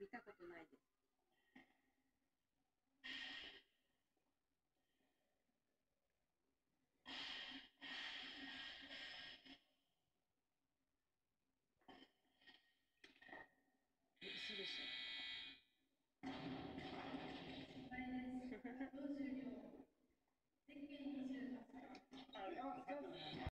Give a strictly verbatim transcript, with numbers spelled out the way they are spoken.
見たことないです。え、嘘でしょ。